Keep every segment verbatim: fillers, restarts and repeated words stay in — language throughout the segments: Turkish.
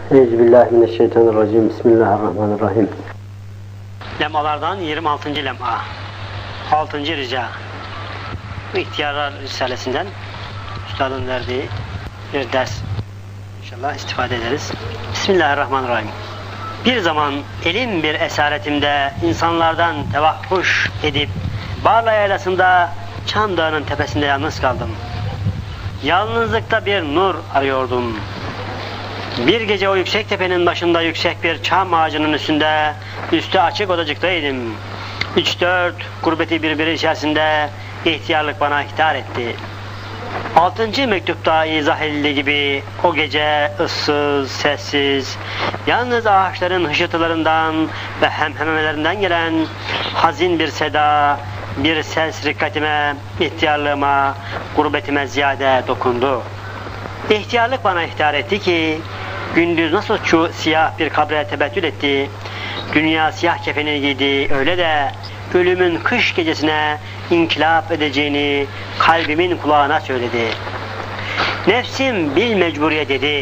Euzubillahimineşşeytanirracim. Bismillahirrahmanirrahim. Lemalardan yirmi altıncı lema. altıncı rica. İhtiyarlar Risalesinden Üstadın verdiği bir ders. İnşallah istifade ederiz. Bismillahirrahmanirrahim. Bir zaman elim bir esaretimde insanlardan tevahhuş edip Barla yaylasında Çam Dağı'nın tepesinde yalnız kaldım. Yalnızlıkta bir nur arıyordum. Bir gece o yüksek tepenin başında yüksek bir çam ağacının üstünde üstü açık odacıktaydım. Üç dört gurbeti birbiri içerisinde ihtiyarlık bana ihtar etti. Altıncı mektupta izah edildiği gibi o gece ıssız, sessiz, yalnız ağaçların hışırtılarından ve hemhemelerinden gelen hazin bir seda, bir ses rikkatime, ihtiyarlığıma, gurbetime ziyade dokundu. İhtiyarlık bana ihtar etti ki, gündüz nasıl şu siyah bir kabre tebettül etti, dünya siyah kefeni giydi, öyle de ölümün kış gecesine inkılap edeceğini kalbimin kulağına söyledi. Nefsim bil mecburiye dedi.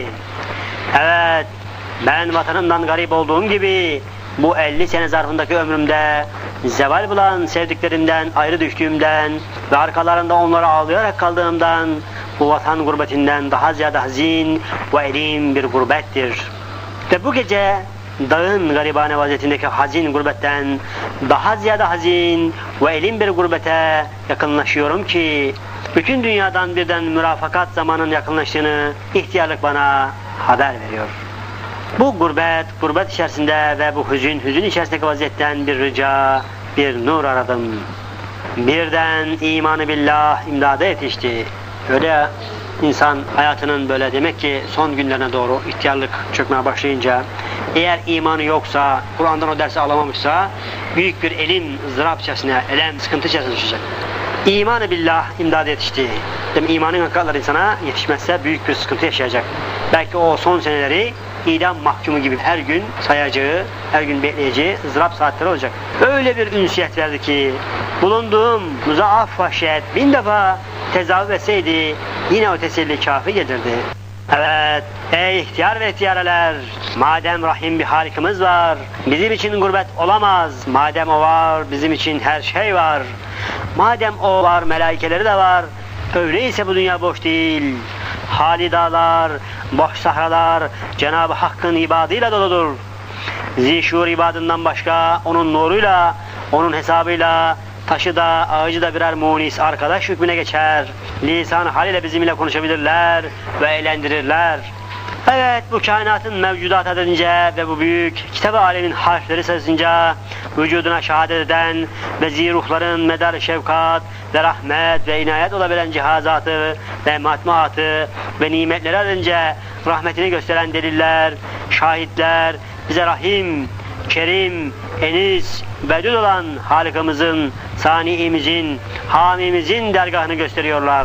Evet, ben vatanımdan garip olduğum gibi bu elli sene zarfındaki ömrümde zeval bulan sevdiklerimden ayrı düştüğümden ve arkalarında onlara ağlayarak kaldığımdan bu vatan gurbetinden daha ziyade hazin ve elim bir gurbettir. Ve bu gece dağın garibane vaziyetindeki hazin gurbetten daha ziyade hazin ve elim bir gurbete yakınlaşıyorum ki bütün dünyadan birden mürafakat zamanın yakınlaştığını ihtiyarlık bana haber veriyor. Bu gurbet, gurbet içerisinde ve bu hüzün, hüzün içerisindeki vaziyetten bir rica, bir nur aradım. Birden imanı billah imdada yetişti. Öyle insan hayatının böyle demek ki son günlerine doğru ihtiyarlık çökmeye başlayınca eğer imanı yoksa, Kur'an'dan o dersi alamamışsa büyük bir elin ızdırap içerisine, elem, sıkıntı içerisine düşecek. İmanı billah imdada yetişti. Demek imanın hakikatleri insana yetişmezse büyük bir sıkıntı yaşayacak. Belki o son seneleri idam mahkumu gibi her gün sayacağı, her gün bekleyeceği ızdırap saatleri olacak. Öyle bir ünsiyet verdi ki bulunduğum muzaaf vahşet bin defa tezahür etseydi yine o teselli kafi gelirdi. Evet, ey ihtiyar ve ihtiyareler, madem rahim bir Halikimiz var, bizim için gurbet olamaz, madem o var, bizim için her şey var. Madem o var, melaikeleri de var, öyleyse bu dünya boş değil. Hali dağlar, boş sahralar, Cenab-ı Hakk'ın ibadıyla doludur. Zişur ibadından başka, onun nuruyla, onun hesabıyla, taşı da, ağacı da birer munis, arkadaş hükmüne geçer. Lisan haliyle bizimle konuşabilirler ve eğlendirirler. Evet, bu kainatın mevcudat edince ve bu büyük kitab-ı alemin harfleri sessince vücuduna şehadet eden ve ziruhların medar şefkat ve rahmet ve inayet olabilen cihazatı ve matmuatı ve nimetleri edince rahmetini gösteren deliller, şahitler bize rahim, kerim, enis, vedud olan Halık'ımızın, sani'imizin, hamimizin dergahını gösteriyorlar.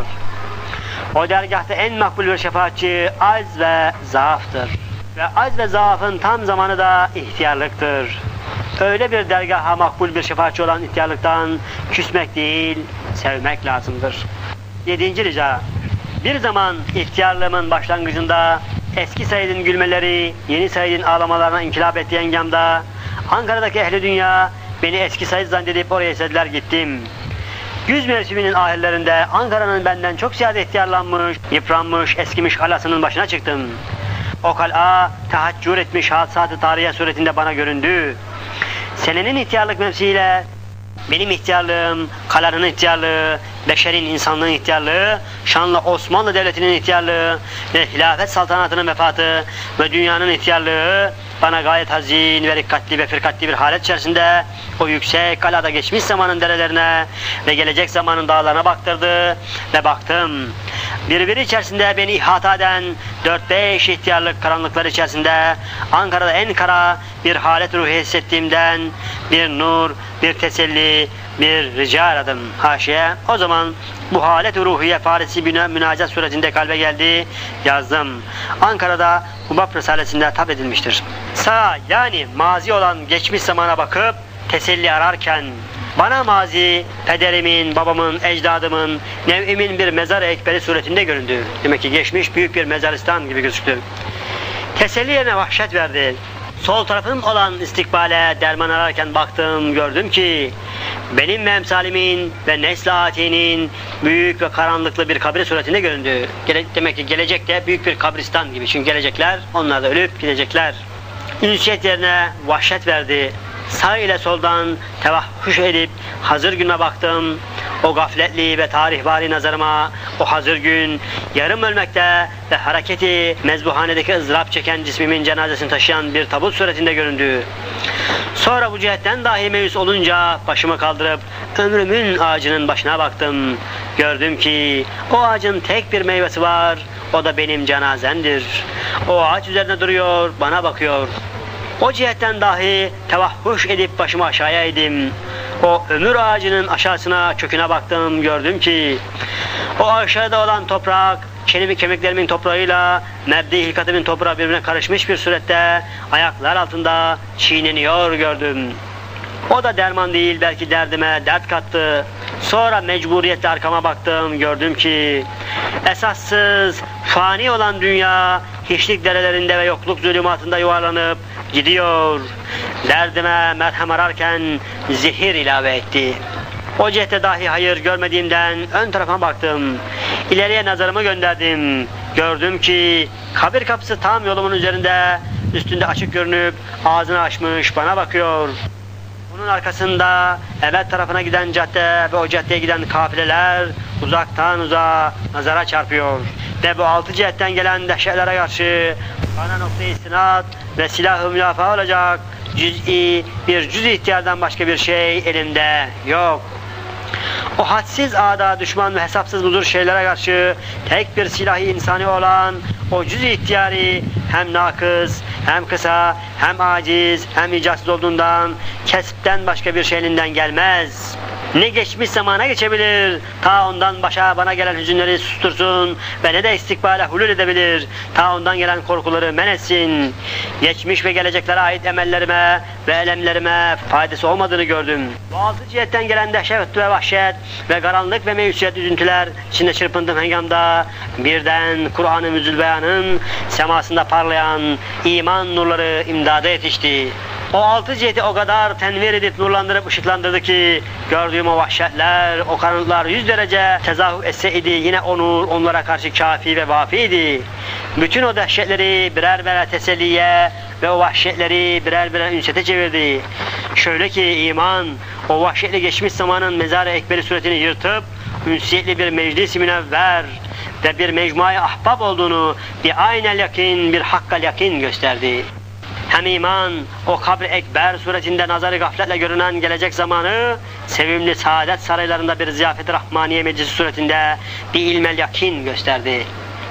O dergahta en makbul bir şefaatçi az ve zaaftır. Ve az ve zaafın tam zamanı da ihtiyarlıktır. Öyle bir dergaha makbul bir şefaatçi olan ihtiyarlıktan küsmek değil, sevmek lazımdır. Yedinci rica. Bir zaman ihtiyarlığımın başlangıcında eski Said'in gülmeleri, yeni Said'in ağlamalarına inkılap ettiği engamda Ankara'daki ehli dünya beni eski Said zannedip oraya istediler, gittim. Güz mevsiminin ahirlerinde Ankara'nın benden çok ziyade ihtiyarlanmış, yıpranmış, eskimiş kalasının başına çıktım. O kala tehaccür etmiş hadisat-ı tarihe suretinde bana göründü. Senenin ihtiyarlık mevsiyle benim ihtiyarlığım, kalanın ihtiyarlığı, beşerin insanlığın ihtiyarlığı, şanlı Osmanlı Devleti'nin ihtiyarlığı ve hilafet saltanatının vefatı ve dünyanın ihtiyarlığı bana gayet hazin ve rikkatli ve firkatli bir halet içerisinde o yüksek kalada geçmiş zamanın derelerine ve gelecek zamanın dağlarına baktırdı ve baktım. Birbiri içerisinde beni ihata eden dört beş ihtiyarlık karanlıklar içerisinde Ankara'da en kara bir halet ruhu hissettiğimden bir nur, bir teselli, bir rica aradım. Haşiye, o zaman bu halet ruhiye Farisi münacat suretinde kalbe geldi, yazdım. Ankara'da Hubab Risalesi'nde tab edilmiştir. Sağ, yani mazi olan geçmiş zamana bakıp teselli ararken bana mazi, pederimin, babamın, ecdadımın, nev'imin bir mezar-ı ekberi suretinde göründü. Demek ki geçmiş büyük bir mezaristan gibi gözüktü. Teselli yerine vahşet verdi. Sol tarafım olan istikbale derman ararken baktım, gördüm ki benim ve emsalimin ve nesl atinin büyük ve karanlıklı bir kabir suretinde göründü. Gele demek ki gelecekte büyük bir kabristan gibi. Çünkü gelecekler, onlar da ölüp gidecekler. Ünsiyet yerine vahşet verdi. Sağ ile soldan tevahhuş edip hazır güne baktım. O gafletli ve tarihvari nazarıma o hazır gün yarım ölmekte ve hareketi mezbuhanedeki ızdırap çeken cismimin cenazesini taşıyan bir tabut suretinde göründü. Sonra bu cihetten dahi meyus olunca başımı kaldırıp ömrümün ağacının başına baktım. Gördüm ki o ağacın tek bir meyvesi var, o da benim cenazemdir. O ağaç üzerinde duruyor, bana bakıyor. O cihetten dahi tevahhuş edip başımı aşağıya eğdim. O ömür ağacının aşağısına, köküne baktım, gördüm ki o aşağıda olan toprak kelimi kemiklerimin toprağıyla mebdi hilkatimin toprağı birbirine karışmış bir surette ayaklar altında çiğneniyor gördüm. O da derman değil, belki derdime dert kattı. Sonra mecburiyetle arkama baktım, gördüm ki esassız, fani olan dünya hiçlik derelerinde ve yokluk zulümatında yuvarlanıp gidiyor. Derdime merhem ararken zehir ilave etti. O cihette dahi hayır görmediğimden ön tarafa baktım. İleriye nazarımı gönderdim. Gördüm ki kabir kapısı tam yolumun üzerinde, üstünde açık görünüp ağzını açmış bana bakıyor. Bunun arkasında evet tarafına giden cadde ve o caddeye giden kafileler uzaktan uzağa nazara çarpıyor. Ve bu altı cihetten gelen dehşetlere karşı bana nokta-i istinad ve silah-ı müdafaa olacak cüz'i bir cüz ihtiyardan başka bir şey elimde yok. O hadsiz ağda, düşman ve hesapsız buzur şeylere karşı tek bir silahı insani olan o cüz ihtiyari hem nakız, hem kısa, hem aciz, hem icatsız olduğundan kesipten başka bir şey elinden gelmez. Ne geçmiş zamana geçebilir, ta ondan başa bana gelen hüzünleri sustursun ve ne de istikbale hulul edebilir, ta ondan gelen korkuları men etsin. Geçmiş ve geleceklere ait emellerime ve elemlerime faydası olmadığını gördüm. Bu altı cihetten gelen dehşet ve vahşet ve karanlık ve meyusiyet üzüntüler içinde çırpındım hengamda birden Kur'an-ı Müzülbeyan'ın semasında parlayan iman nurları imdada yetişti. O altı ciheti o kadar tenvir edip nurlandırıp ışıklandırdı ki gördüğüm o vahşetler, o karanlıklar yüz derece tezahür etse idi, yine o nur onlara karşı kafi ve vafiydi. Bütün o dehşetleri birer birer teselliye ve o vahşetleri birer birer ünsiyete çevirdi. Şöyle ki iman o vahşetli geçmiş zamanın mezar-ı ekberi suretini yırtıp ünsiyetli bir meclis-i münevver ve bir mecmua-i ahbab olduğunu bir aynel yakin, bir hakkal yakin gösterdi. Hem iman o kabr-i ekber suretinde nazarı gafletle görünen gelecek zamanı sevimli saadet saraylarında bir ziyafet-i rahmaniye meclisi suretinde bir ilmel yakin gösterdi.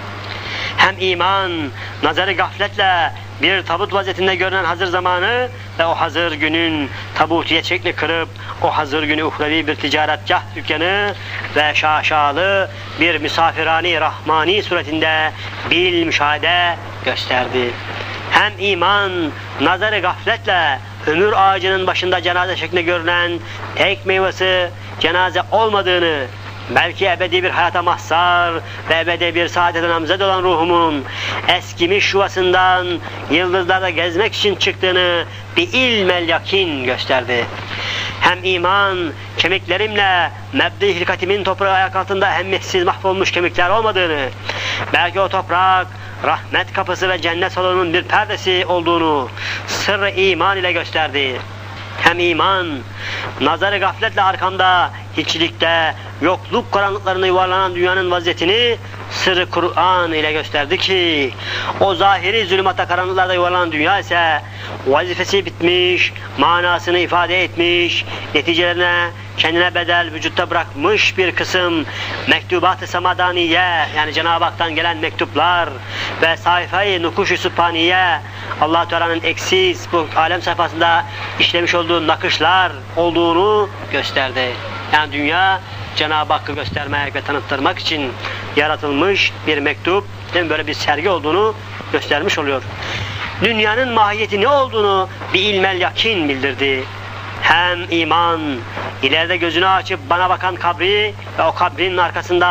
Hem iman nazarı gafletle bir tabut vaziyetinde görünen hazır zamanı ve o hazır günün tabutiyet şekli kırıp o hazır günü uhrevi bir ticaretgah dükkanı ve şaşalı bir misafirani rahmani suretinde bil müşahede gösterdi. Hem iman nazarı gafletle ömür ağacının başında cenaze şeklinde görünen tek meyvesi cenaze olmadığını, belki ebedi bir hayata mahzar ve ebedi bir saadete namzed olan ruhumun eskimiş yuvasından yıldızlarda gezmek için çıktığını bir ilmel yakin gösterdi. Hem iman kemiklerimle mebdi hilkatimin toprağı ayak altında ehemmiyetsiz mahvolmuş kemikler olmadığını, belki o toprak rahmet kapısı ve cennet salonunun bir perdesi olduğunu sırrı iman ile gösterdi. Hem iman nazarı gafletle arkamda hiçlikte yokluk karanlıklarına yuvarlanan dünyanın vaziyetini sırrı Kur'an ile gösterdi ki o zahiri zulümata karanlıklarda yuvarlanan dünya ise vazifesi bitmiş, manasını ifade etmiş, neticelerine kendine bedel vücutta bırakmış bir kısım mektubat-ı samadaniye, yani Cenab-ı Hak'tan gelen mektuplar ve sayfa-i nukuş-u sübhaniye, Allah-u Teala'nın eksiz bu alem sayfasında işlemiş olduğu nakışlar olduğunu gösterdi. Yani dünya Cenab-ı Hakk'ı göstermek ve tanıttırmak için yaratılmış bir mektup, değil mi? Böyle bir sergi olduğunu göstermiş oluyor. Dünyanın mahiyeti ne olduğunu bir ilmel yakin bildirdi. Hem iman ileride gözünü açıp bana bakan kabri ve o kabrin arkasında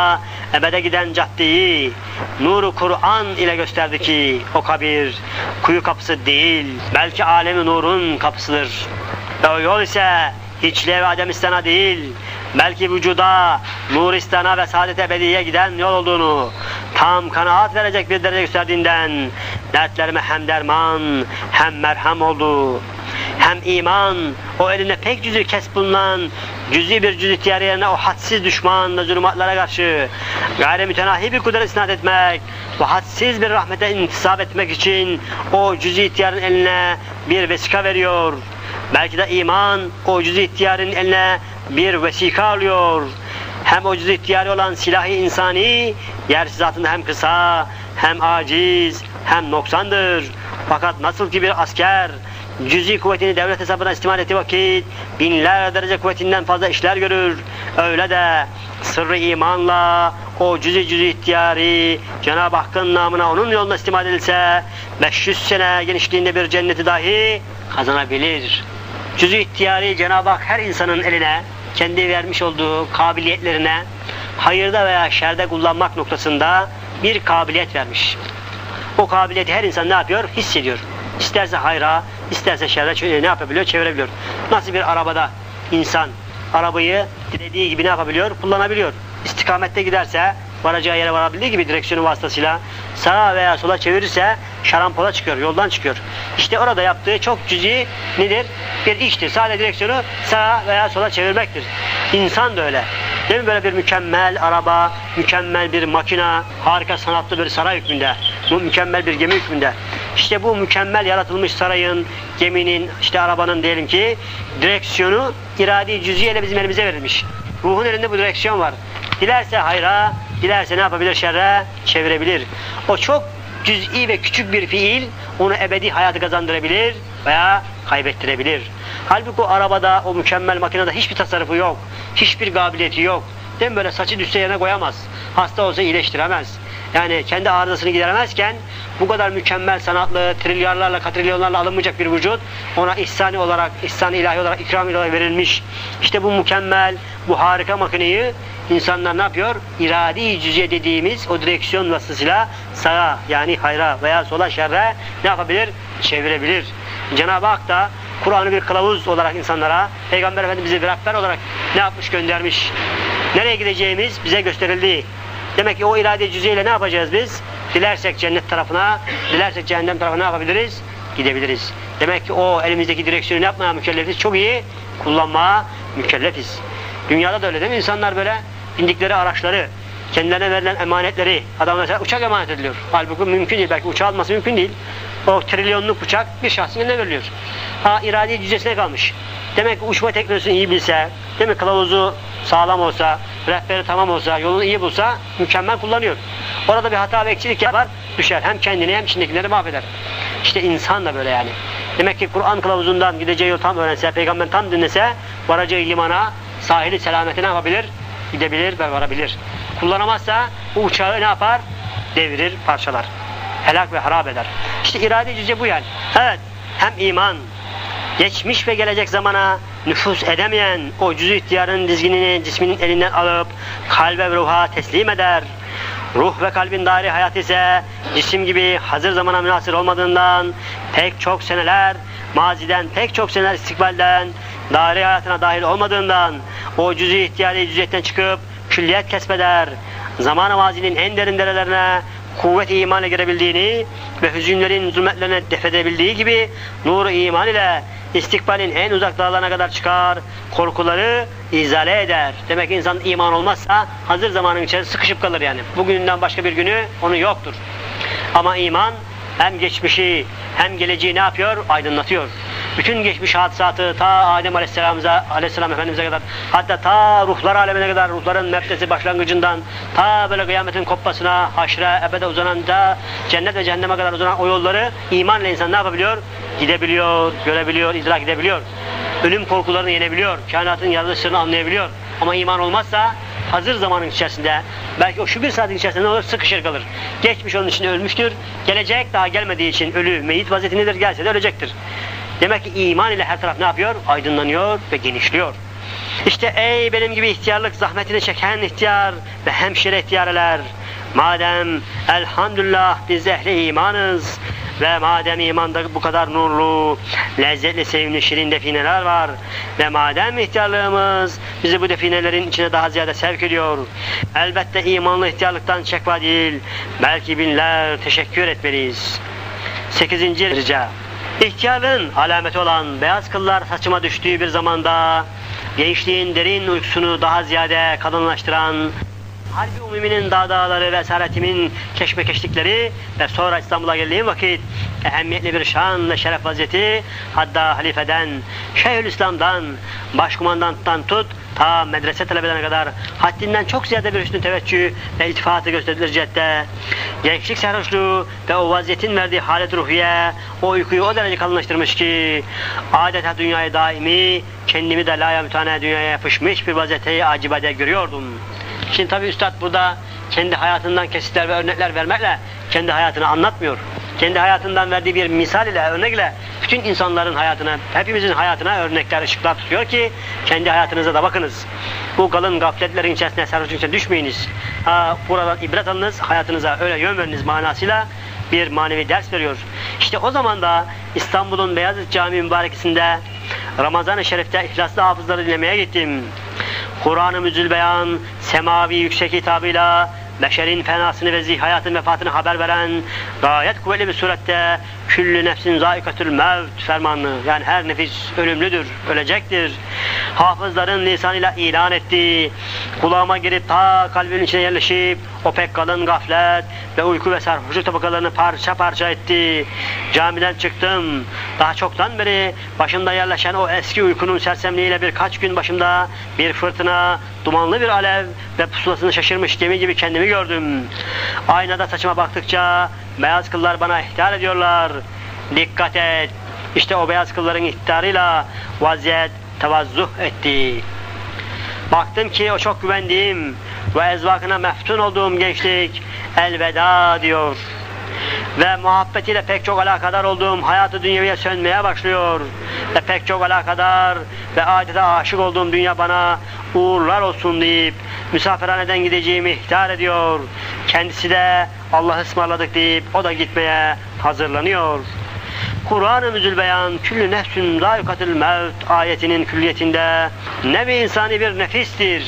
ebede giden caddeyi nuru Kur'an ile gösterdi ki o kabir kuyu kapısı değil, belki alemi nurun kapısıdır. Ve o yol ise hiçliğe ve ademistana değil, belki vücuda, nuristana ve saadet ebediye giden yol olduğunu tam kanaat verecek bir derece gösterdiğinden dertlerime hem derman hem merhem oldu. Hem iman, o elinde pek cüz'i kesb bulunan cüz'i bir cüz ihtiyarı yerine o hadsiz düşman ve zulümatlara karşı gayri mütenahi bir kudret isnat etmek ve hadsiz bir rahmete intisap etmek için o cüz-i ihtiyarın eline bir vesika veriyor. Belki de iman o cüz-i ihtiyarın eline bir vesika alıyor. Hem o cüz-i ihtiyarı olan silah-ı insani yersiz zatında hem kısa, hem aciz, hem noksandır. Fakat nasıl ki bir asker cüz-i kuvvetini devlet hesabına istimal ettiği vakit binler derece kuvvetinden fazla işler görür, öyle de sırrı imanla o cüz-i cüz-i ihtiyari Cenab-ı Hakk'ın namına onun yoluna istimal edilse beş yüz sene genişliğinde bir cenneti dahi kazanabilir. Cüz-i ihtiyari Cenab-ı Hak her insanın eline kendi vermiş olduğu kabiliyetlerine hayırda veya şerde kullanmak noktasında bir kabiliyet vermiş. O kabiliyeti her insan ne yapıyor? Hissediyor. İsterse hayra, isterse şerre ne yapabiliyor? Çevirebiliyor. Nasıl bir arabada insan arabayı dilediği gibi ne yapabiliyor? Kullanabiliyor. İstikamette giderse varacağı yere varabildiği gibi direksiyonu vasıtasıyla sağa veya sola çevirirse şarampola çıkıyor, yoldan çıkıyor. İşte orada yaptığı çok cüzi nedir? Bir iştir. Sadece direksiyonu sağa veya sola çevirmektir. İnsan da öyle. Değil mi? Böyle bir mükemmel araba, mükemmel bir makina, harika sanatlı bir saray hükmünde, bu mükemmel bir gemi hükmünde. İşte bu mükemmel yaratılmış sarayın, geminin, işte arabanın diyelim ki direksiyonu iradi cüz'iyle bizim elimize verilmiş. Ruhun elinde bu direksiyon var. Dilerse hayra, dilerse ne yapabilir? Şerre çevirebilir. O çok cüz'i ve küçük bir fiil onu ebedi hayatı kazandırabilir veya kaybettirebilir. Halbuki o arabada, o mükemmel makinede hiçbir tasarrufu yok. Hiçbir kabiliyeti yok. Değil mi? Böyle saçı düşse yerine koyamaz. Hasta olsa iyileştiremez. Yani kendi arızasını gideremezken bu kadar mükemmel sanatlı, trilyarlarla, katrilyonlarla alınmayacak bir vücut ona ihsani olarak, ihsan ilahi olarak, ikram ilahi verilmiş. İşte bu mükemmel, bu harika makineyi insanlar ne yapıyor? İradi cüz'iye dediğimiz o direksiyon vasıtasıyla sağa yani hayra veya sola şerre ne yapabilir? Çevirebilir. Cenab-ı Hak da Kur'an'ı bir kılavuz olarak insanlara, Peygamber Efendimiz'i bir rehber olarak ne yapmış, göndermiş. Nereye gideceğimiz bize gösterildi. Demek ki o irade cüz'iyle ne yapacağız biz? Dilersek cennet tarafına, dilersek cehennem tarafına ne yapabiliriz? Gidebiliriz. Demek ki o elimizdeki direksiyonu yapmaya mükellefiz. Çok iyi kullanmaya mükellefiz. Dünyada da öyle değil mi? İnsanlar böyle bindikleri araçları, kendilerine verilen emanetleri, adam mesela uçak emanet ediliyor. Halbuki mümkün değil. Belki uçağı alması mümkün değil. O trilyonluk uçak bir şahsın eline veriliyor. Ha iradi cüzesine kalmış. Demek ki uçma teknolojisini iyi bilse, değil mi? Kılavuzu sağlam olsa, rehberi tamam olsa, yolunu iyi bulsa mükemmel kullanıyor. Orada bir hata ve eksiklik yapar, düşer. Hem kendini hem içindekileri mahveder. İşte insan da böyle yani. Demek ki Kur'an kılavuzundan gideceği yol tam öğrense, peygamber tam dinlese, varacağı limana, sahili selameti ne yapabilir? Gidebilir ve varabilir. Kullanamazsa bu uçağı ne yapar? Devirir, parçalar. Helak ve harap eder. İşte irade cüz'i bu yani. Evet, hem iman, geçmiş ve gelecek zamana nüfuz edemeyen o cüz-i ihtiyarın dizginini cisminin elinden alıp kalbe ve ruha teslim eder. Ruh ve kalbin daire hayatı ise cisim gibi hazır zamana münhasır olmadığından pek çok seneler maziden, pek çok seneler istikbalden daire hayatına dahil olmadığından o cüz-i ihtiyari cüz'iyetten çıkıp külliyet kesbeder. Zaman-ı mazinin en derin derelerine kuvvet-i imanla girebildiğini ve hüzünlerin zulmetlerine defedebildiği gibi nur-u iman ile istikbalin en uzak dağlarına kadar çıkar, korkuları izale eder. Demek ki insan iman olmazsa hazır zamanın içerisinde sıkışıp kalır yani. Bugünden başka bir günü onun yoktur. Ama iman hem geçmişi hem geleceği ne yapıyor? Aydınlatıyor. Bütün geçmiş hadisatı ta Adem Aleyhisselam'ıza, Aleyhisselam Efendimiz'e kadar, hatta ta ruhlar alemine kadar, ruhların mebdesi başlangıcından ta böyle kıyametin kopmasına, haşre, ebede uzanan da cennet ve cehenneme kadar uzanan o yolları imanla insan ne yapabiliyor? Gidebiliyor, görebiliyor, idrak edebiliyor. Ölüm korkularını yenebiliyor, kainatın yaratılışını anlayabiliyor. Ama iman olmazsa hazır zamanın içerisinde, belki o şu bir saatin içerisinde ne olur? Sıkışır kalır. Geçmiş onun için ölmüştür, gelecek daha gelmediği için ölü, meyit vaziyetindedir, gelse de ölecektir. Demek ki iman ile her taraf ne yapıyor? Aydınlanıyor ve genişliyor. İşte ey benim gibi ihtiyarlık zahmetini çeken ihtiyar ve hemşire ihtiyareler, madem elhamdülillah biz ehli imanız ve madem imanda bu kadar nurlu, lezzetli, sevimli, şirin defineler var ve madem ihtiyarlığımız bizi bu definelerin içine daha ziyade sevk ediyor, elbette imanlı ihtiyarlıktan şekva değil, belki binler teşekkür etmeliyiz. Sekizinci rica. İhtiyarlığın alameti olan beyaz kıllar saçıma düştüğü bir zamanda gençliğin derin uykusunu daha ziyade kalınlaştıran Harbi Umumi'nin dağdağları ve esaretimin keşmekeşlikleri ve sonra İstanbul'a geldiğim vakit ehemmiyetli bir şan ve şeref vaziyeti, hatta halifeden, Şeyhülislam'dan, başkumandandan tut ta medrese talebelerine kadar haddinden çok ziyade bir üstün teveccüh ve iltifatı gösterilir cihette gençlik sarhoşluğu ve o vaziyetin verdiği halet ruhiye o uykuyu o derece kalınlaştırmış ki adeta dünyayı daimi, kendimi de laya mütane dünyaya yapışmış bir vaziyeti acibade görüyordum. Şimdi tabi üstad burada kendi hayatından kesitler ve örnekler vermekle kendi hayatını anlatmıyor. Kendi hayatından verdiği bir misal ile, örnek ile bütün insanların hayatına, hepimizin hayatına örnekler, ışıklar tutuyor ki kendi hayatınıza da bakınız. Bu kalın gafletlerin içerisine, sarhoşluk içine düşmeyiniz. Ha, buradan ibret alınız, hayatınıza öyle yön veriniz manasıyla bir manevi ders veriyor. İşte o zaman da İstanbul'un Beyazıt Camii mübarekesinde Ramazan-ı Şerif'te ihlaslı hafızları dinlemeye gittim. Kur'an-ı Müzülbeyan, semavi yüksek hitabıyla beşerin fenasını ve zihayatın vefatını haber veren gayet kuvvetli bir surette küllü nefsin zaikatül mevt fermanlı, yani her nefis ölümlüdür, ölecektir. Hafızların lisanıyla ilan ettiği, kulağıma girip ta kalbimin içine yerleşip o pek kalın gaflet ve uyku ve sarhoşluk tabakalarını parça parça etti. Camiden çıktım. Daha çoktan beri başımda yerleşen o eski uykunun sersemliğiyle birkaç gün başımda bir fırtına, dumanlı bir alev ve pusulasını şaşırmış gemi gibi kendimi gördüm. Aynada saçıma baktıkça beyaz kıllar bana ihtar ediyorlar. Dikkat et! İşte o beyaz kılların ihtarıyla vaziyet tevazzuh etti. Baktım ki o çok güvendiğim ve ezvakına meftun olduğum gençlik elveda diyor. Ve muhabbetiyle pek çok alakadar olduğum hayatı dünyeviye sönmeye başlıyor. Ve pek çok alakadar ve adeta aşık olduğum dünya bana uğurlar olsun deyip misafirhaneden gideceğimi ihtar ediyor. Kendisi de Allah'ı ısmarladık deyip o da gitmeye hazırlanıyor. Kur'an-ı Müzülbeyan küllü nefsün zâikatül mevt ayetinin külliyetinde nevi insani bir nefistir.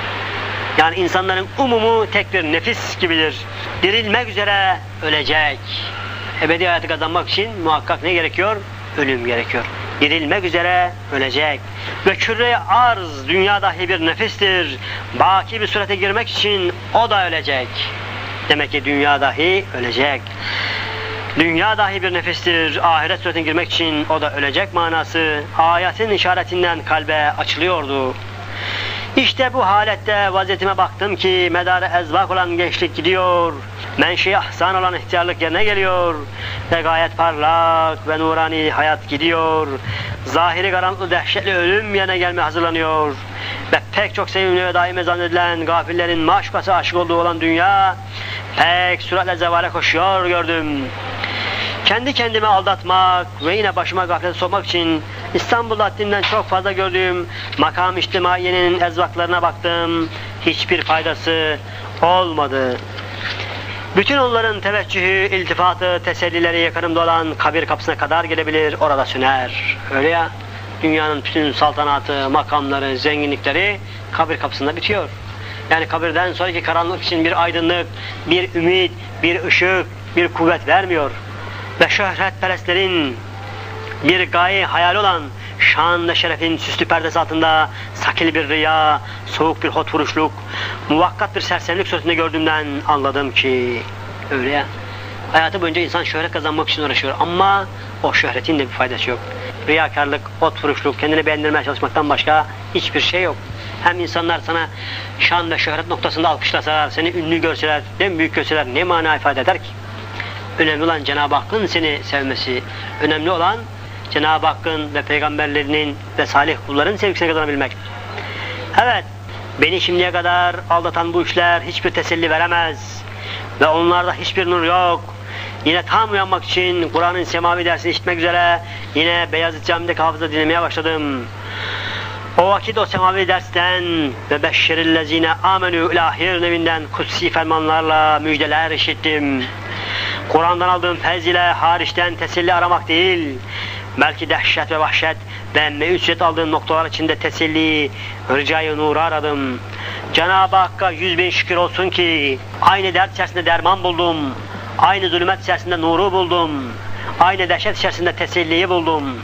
Yani insanların umumu tek bir nefis gibidir. Dirilmek üzere ölecek. Ebedi hayatı kazanmak için muhakkak ne gerekiyor? Ölüm gerekiyor. Dirilmek üzere ölecek. Ve küre arz dünya dahi bir nefistir. Baki bir surete girmek için o da ölecek. Demek ki dünya dahi ölecek. Dünya dahi bir nefistir. Ahiret suretine girmek için o da ölecek manası ayetin işaretinden kalbe açılıyordu. İşte bu halette vaziyetime baktım ki medarı ezvak olan gençlik gidiyor. Menşe-i ahsan olan ihtiyarlık yerine geliyor. Ve gayet parlak ve nurani hayat gidiyor. Zahiri karanlıklı dehşetli ölüm yerine gelmeye hazırlanıyor. Ve pek çok sevimli ve daimi zannedilen gafillerin maşukası aşık olduğu olan dünya pek süratle zevale koşuyor gördüm. Kendi kendime aldatmak ve yine başıma gaflete sokmak için İstanbul'da haddinden çok fazla gördüğüm makam içtimaiyenin ezvaklarına baktım. Hiçbir faydası olmadı. Bütün onların teveccühü, iltifatı, tesellileri yakınımda olan kabir kapısına kadar gelebilir, orada süner. Öyle ya, dünyanın bütün saltanatı, makamları, zenginlikleri kabir kapısında bitiyor. Yani kabirden sonraki karanlık için bir aydınlık, bir ümit, bir ışık, bir kuvvet vermiyor. Ve şöhretperestlerin bir gaye hayal olan şan ve şerefin süslü perdesi altında sakil bir riya, soğuk bir hot vuruşluk, muvakkat bir sersemlik sözünde gördüğümden anladım ki öyle ya. Hayatı boyunca insan şöhret kazanmak için uğraşıyor ama o şöhretin de bir faydası yok. Riyakarlık, hot vuruşluk, kendini beğendirmeye çalışmaktan başka hiçbir şey yok. Hem insanlar sana şan ve şöhret noktasında alkışlasalar, seni ünlü görseler, en büyük görseler ne mana ifade eder ki? Önemli olan Cenab-ı Hakk'ın seni sevmesi. Önemli olan Cenab-ı Hakk'ın ve peygamberlerinin ve salih kulların sevgisini kazanabilmek. Evet, beni şimdiye kadar aldatan bu işler hiçbir teselli veremez. Ve onlarda hiçbir nur yok. Yine tam uyanmak için Kur'an'ın semavi dersini işitmek üzere yine Beyazıt Camii'deki hafızda dinlemeye başladım. O vakit o semavi dersten ve beşşirillezine amenü ilahir nevinden kutsi fermanlarla müjdeler işittim. Kur'an'dan aldığım feyz ile hariçten teselli aramak değil, belki dehşet ve vahşet ve meyüsiyet aldığım noktalar içinde teselli, ricayı nuru aradım. Cenab-ı Hakk'a yüz bin şükür olsun ki aynı dert içerisinde derman buldum, aynı zulmet içerisinde nuru buldum, aynı dehşet içerisinde teselliyi buldum.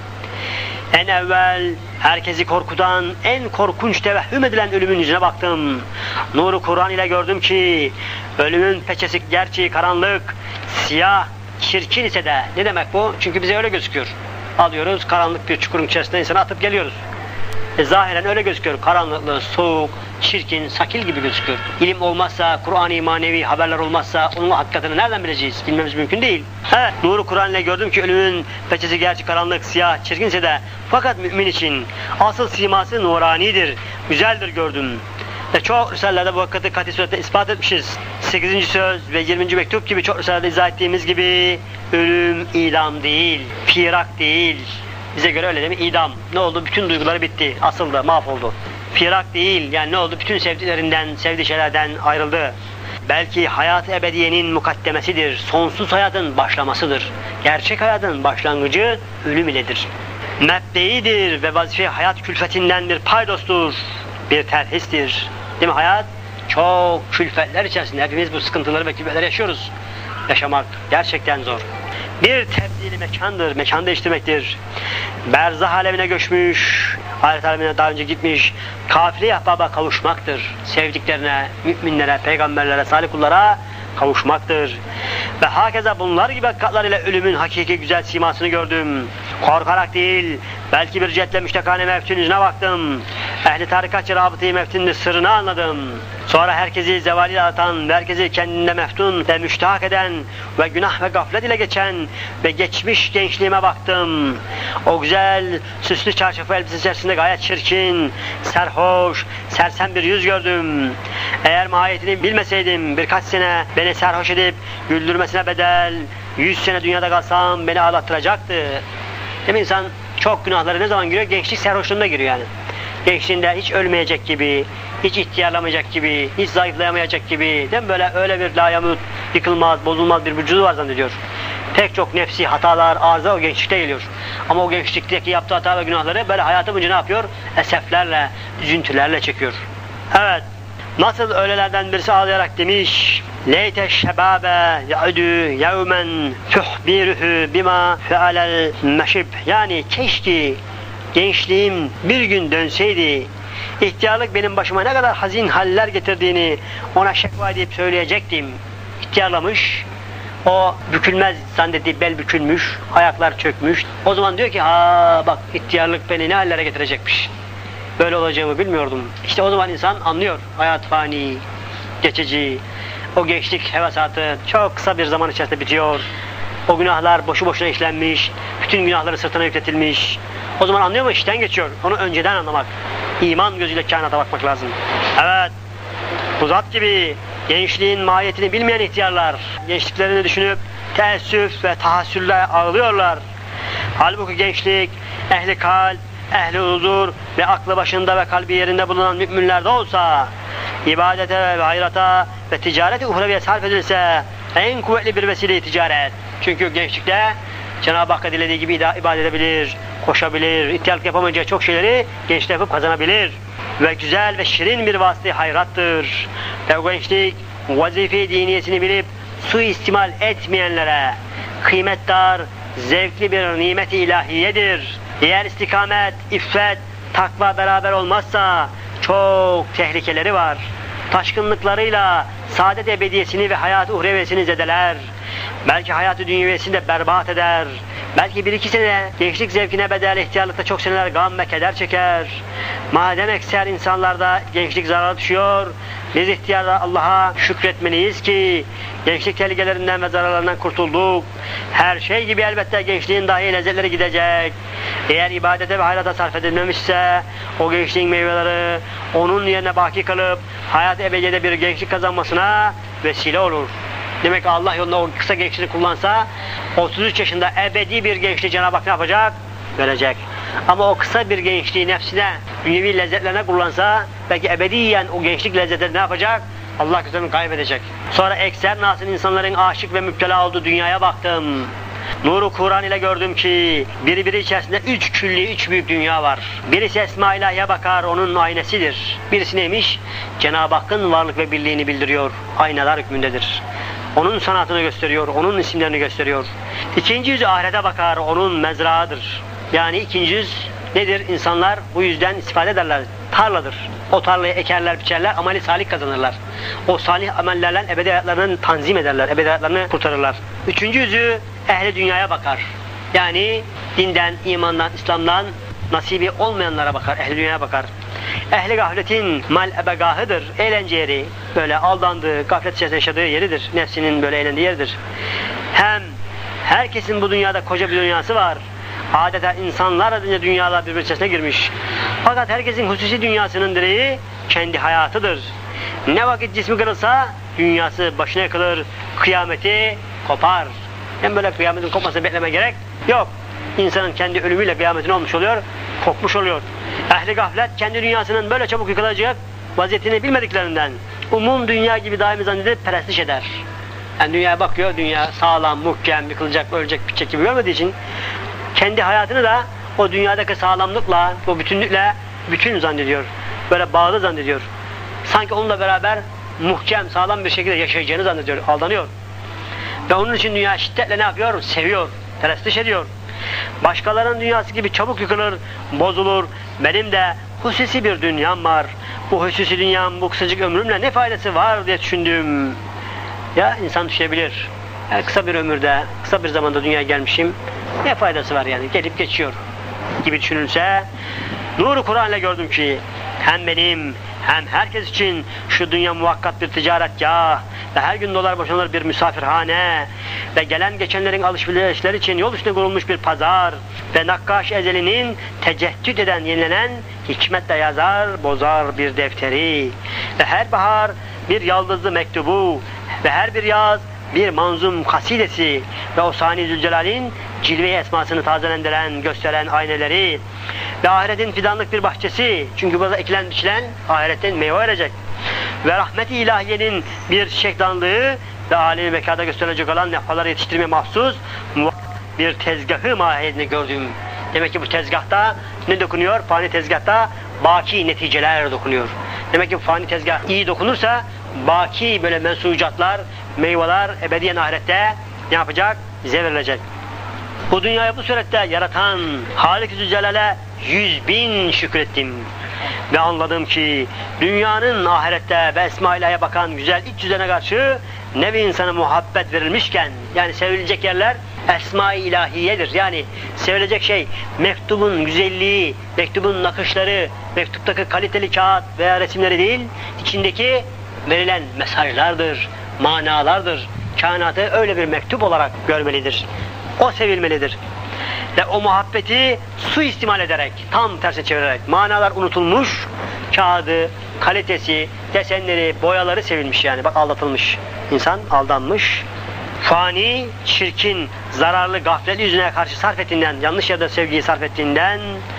En evvel herkesi korkudan en korkunç tevehhüm edilen ölümün yüzüne baktım. Nuru Kur'an ile gördüm ki ölümün peçesi gerçi karanlık, siyah, çirkin ise de ne demek bu? Çünkü bize öyle gözüküyor. Alıyoruz karanlık bir çukurun içerisinde insanı atıp geliyoruz. E, zahiren öyle gözüküyor. Karanlıklı, soğuk, çirkin, sakil gibi gözüküyor. İlim olmazsa, Kur'an-ı manevi haberler olmazsa onun hakikatini nereden bileceğiz? Bilmemiz mümkün değil. Evet, nuru Kur'an ile gördüm ki ölümün peçesi gerçi karanlık, siyah, çirkinse de fakat mümin için asıl siması nuranidir, güzeldir gördüm. Ve çok risalelerde bu hakikati kat'i surette ispat etmişiz. sekizinci söz ve yirminci mektup gibi çok risalelerde izah ettiğimiz gibi ölüm idam değil, firak değil. Bize göre öyle değil mi? İdam. Ne oldu? Bütün duyguları bitti. Asıldı, mahvoldu. Firak değil. Yani ne oldu? Bütün sevdiklerinden, sevdiği şeylerden ayrıldı. Belki hayat-ı ebediyenin mukaddemesidir. Sonsuz hayatın başlamasıdır. Gerçek hayatın başlangıcı ölüm iledir. Mebde'idir ve vazife hayat külfetinden bir paydostur. Bir terhistir. Değil mi? Hayat çok külfetler içerisinde. Hepimiz bu sıkıntıları ve külfetleri yaşıyoruz. Yaşamak gerçekten zor. Bir tebdili mekandır, mekan değiştirmektir. Berzah alemine göçmüş, ahiret alemine daha önce gitmiş, kafile ahbaba kavuşmaktır. Sevdiklerine, müminlere, peygamberlere, salih kullara kavuşmaktır. Ve hakeza bunlar gibi hakikatlar ile ölümün hakiki güzel simasını gördüm. Korkarak değil, belki bir cihetle müştekane mevtün yüzüne baktım. Ehli tarikatçı rabıtı mevtünün sırrını anladım. Sonra herkesi zevaliyle atan, herkesi kendinde meftun ve müştahak eden ve günah ve gaflet ile geçen ve geçmiş gençliğime baktım. O güzel, süslü çarşafı elbise içerisinde gayet çirkin, serhoş, sersem bir yüz gördüm. Eğer mahiyetini bilmeseydim birkaç sene beni serhoş edip güldürmesine bedel, yüz sene dünyada kalsam beni ağlattıracaktı. Değil mi? İnsan çok günahları ne zaman giriyor? Gençlik serhoşluğunda giriyor yani. Gençliğinde hiç ölmeyecek gibi, hiç ihtiyarlamayacak gibi, hiç zayıflayamayacak gibi, değil mi? Böyle öyle bir layamut, yıkılmaz, bozulmaz bir vücudu var zannediyor. Pek çok nefsi hatalar, arıza o gençlikte geliyor. Ama o gençlikteki yaptığı hata ve günahları böyle hayatı boyunca ne yapıyor? Eseflerle, üzüntülerle çekiyor. Evet, nasıl öylelerden birisi ağlayarak demiş, leyte şebabe ya'udu yevmen tuhbiruhu bima fealel meşib. Yani keşke gençliğim bir gün dönseydi, ihtiyarlık benim başıma ne kadar hazin haller getirdiğini ona şekva edip söyleyecektim. İhtiyarlamış, o bükülmez zannettiği bel bükülmüş, ayaklar çökmüş. O zaman diyor ki, ha bak ihtiyarlık beni ne hallere getirecekmiş. Böyle olacağımı bilmiyordum. İşte o zaman insan anlıyor. Hayat fani, geçici. O gençlik hevesatı çok kısa bir zaman içerisinde bitiyor. O günahlar boşu boşuna işlenmiş. Bütün günahları sırtına yükletilmiş. O zaman anlıyor mu? İşten geçiyor. Onu önceden anlamak. İman gözüyle kainata bakmak lazım. Evet. Bu zat gibi gençliğin mahiyetini bilmeyen ihtiyarlar gençliklerini düşünüp teessüf ve tahassülle ağlıyorlar. Halbuki gençlik ehli kalp, ehli huzur ve aklı başında ve kalbi yerinde bulunan müminlerde olsa, ibadete ve hayrata ve ticareti uhreviye sarf edilse en kuvvetli bir vesile ticaret. Çünkü gençlikte Cenab-ı Hakk'a dilediği gibi ibadet edebilir, koşabilir, ihtiyarlık yapamayacağı çok şeyleri gençlik yapıp kazanabilir. Ve güzel ve şirin bir vasıta hayrattır. Ve o gençlik vazife diniyesini bilip suistimal etmeyenlere kıymetdar, zevkli bir nimet-i ilahiyedir. Eğer istikamet, iffet, takva beraber olmazsa çok tehlikeleri var. Taşkınlıklarıyla saadet ebediyesini ve hayat-ı uhreviyesini zedeler. Belki hayat-ı dünyeviyesini de berbat eder. Belki bir iki sene gençlik zevkine bedel ihtiyarlıkta çok seneler gam ve keder çeker. Madem ekser insanlarda gençlik zarara düşüyor, biz ihtiyarda Allah'a şükretmeliyiz ki gençlik tehlikelerinden ve zararlarından kurtulduk. Her şey gibi elbette gençliğin dahi lezzetleri gidecek. Eğer ibadete ve hayrata sarf edilmemişse o gençliğin meyveleri onun yerine baki kalıp hayat ebediyede bir gençlik kazanmasına vesile olur. Demek ki Allah yolunda o kısa gençliğini kullansa otuz üç yaşında ebedi bir gençliği Cenab-ı Hak ne yapacak? Verecek. Ama o kısa bir gençliği nefsine, dünyevi lezzetlerine kullansa, belki ebediyen o gençlik lezzetleri ne yapacak? Allah gözlerini kaybedecek. Sonra ekser nasıl insanların aşık ve müptela olduğu dünyaya baktım. Nuru Kur'an ile gördüm ki birbiri içerisinde üç külli, üç büyük dünya var. Birisi Esma İlahi'ye bakar, onun aynesidir. Birisi neymiş? Cenab-ı Hakk'ın varlık ve birliğini bildiriyor. Aynalar hükmündedir. Onun sanatını gösteriyor, onun isimlerini gösteriyor. İkinci yüzü ahirete bakar, onun mezrağıdır. Yani ikinci yüz nedir? İnsanlar bu yüzden istifade ederler. Tarladır. O tarlayı ekerler, biçerler, ameli salih kazanırlar. O salih amellerle ebedi hayatlarını tanzim ederler, ebedi hayatlarını kurtarırlar. Üçüncü yüzü ehli dünyaya bakar. Yani dinden, imandan, İslam'dan nasibi olmayanlara bakar, ehli dünyaya bakar. Ehli gafletin mal ebegahıdır, eğlence yeri. Böyle aldandığı, gaflet içerisinde yaşadığı yeridir. Nefsinin böyle eğlendiği yeridir. Hem herkesin bu dünyada koca bir dünyası var. Adeta insanlar adınca dünyalar birbiri içerisine girmiş. Fakat herkesin hususi dünyasının direği kendi hayatıdır. Ne vakit cismi kırılsa dünyası başına yıkılır, kıyameti kopar. Hem böyle kıyametin kopmasını bekleme gerek yok. İnsanın kendi ölümüyle kıyametin olmuş oluyor, kopmuş oluyor. Ehli gaflet kendi dünyasının böyle çabuk yıkılacak vaziyetini bilmediklerinden umum dünya gibi daimi zannedip perestiş eder. Yani dünyaya bakıyor, dünya sağlam, muhkem, yıkılacak, ölecek, bitecek gibi görmediği için kendi hayatını da o dünyadaki sağlamlıkla, o bütünlükle bütün zannediyor. Böyle bağlı zannediyor. Sanki onunla beraber muhkem, sağlam bir şekilde yaşayacağını zannediyor, aldanıyor. Ve onun için dünya şiddetle ne yapıyor? Seviyor, perestiş ediyor. Başkalarının dünyası gibi çabuk yıkılır, bozulur. Benim de hususi bir dünyam var. Bu hususi dünyam, bu kısacık ömrümle ne faydası var diye düşündüm. Ya insan düşünebilir. Yani kısa bir ömürde, kısa bir zamanda dünyaya gelmişim. Ne faydası var yani? Gelip geçiyor gibi düşünülse, nuru Kur'an ile gördüm ki hem benim hem herkes için şu dünya muvakkat bir ticaretgah ve her gün dolar boşanır bir misafirhane ve gelen geçenlerin alışverişleri için yol üstüne kurulmuş bir pazar ve nakkaş ezelinin teceddüt eden, yenilenen hikmetle yazar, bozar bir defteri ve her bahar bir yaldızlı mektubu ve her bir yaz bir manzum kasidesi ve o Sani Zülcelal'in cilve-i esmasını tazelendiren, gösteren ayneleri ve ahiretin fidanlık bir bahçesi, çünkü burada ekilen biçilen ahiretten meyve verecek ve rahmet-i ilahiyenin bir şeklanlığı ve alemi bekada gösterilecek olan nefhaları yetiştirmeye mahsus bir tezgahı mahiyetini gördüm. Demek ki bu tezgahta ne dokunuyor? Fani tezgahta baki neticeler dokunuyor. Demek ki bu fani tezgah iyi dokunursa baki böyle mensucatlar, meyveler ebediyen ahirette ne yapacak? Bize verilecek. Bu dünyayı bu surette yaratan Halik-i Zülcelal'e yüz bin şükrettim. Ve anladım ki dünyanın ahirette ve Esma İlahi'ye bakan güzel iç yüzüne karşı nevi insana muhabbet verilmişken, yani sevilecek yerler Esma-i İlahiyedir. Yani sevilecek şey mektubun güzelliği, mektubun nakışları, mektuptaki kaliteli kağıt veya resimleri değil, içindeki verilen mesajlardır, manalardır. Kainatı öyle bir mektup olarak görmelidir. O sevilmelidir. Ve o muhabbeti suistimal ederek, tam terse çevirerek, manalar unutulmuş, kağıdı, kalitesi, desenleri, boyaları sevilmiş yani. Bak aldatılmış. İnsan aldanmış. Fani, çirkin, zararlı, gafletli yüzüne karşı sarf ettiğinden, yanlış yerde sevgiyi sarf ettiğinden,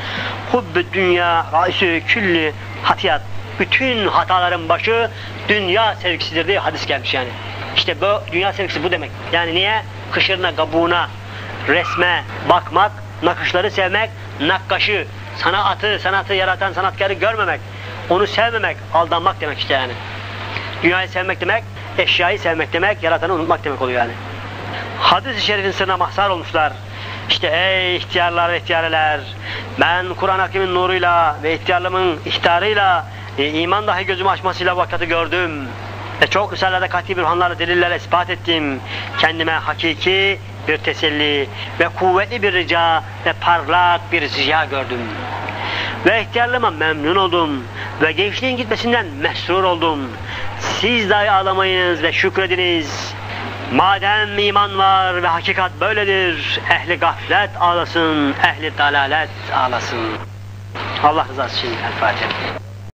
hubb-ü dünya, raisü külli hatiyat, bütün hataların başı dünya sevgisidir diye hadis gelmiş yani. İşte bu dünya sevgisi bu demek. Yani niye? Kışırına, kabuğuna, resme bakmak, nakışları sevmek, nakkaşı, sanatı, sanatı yaratan sanatkarı görmemek, onu sevmemek, aldanmak demek işte yani. Dünyayı sevmek demek, eşyayı sevmek demek, yaratanı unutmak demek oluyor yani. Hadis-i şerifin sırrına mahzar olmuşlar. İşte ey ihtiyarlar ve ihtiyareler, ben Kur'an-ı Hakim'in nuruyla ve ihtiyarlığımın ihtarıyla e, iman dahi gözümü açmasıyla vakati gördüm. Ve çok risallerde kat'i bürhanlarla delillerle ispat ettim. Kendime hakiki bir teselli ve kuvvetli bir rica ve parlak bir ziya gördüm. Ve ihtiyarlığıma memnun oldum. Ve gençliğin gitmesinden mesrur oldum. Siz dahi ağlamayınız ve şükrediniz. Madem iman var ve hakikat böyledir, ehli gaflet ağlasın, ehli dalalet ağlasın. Allah rızası için El Fatiha.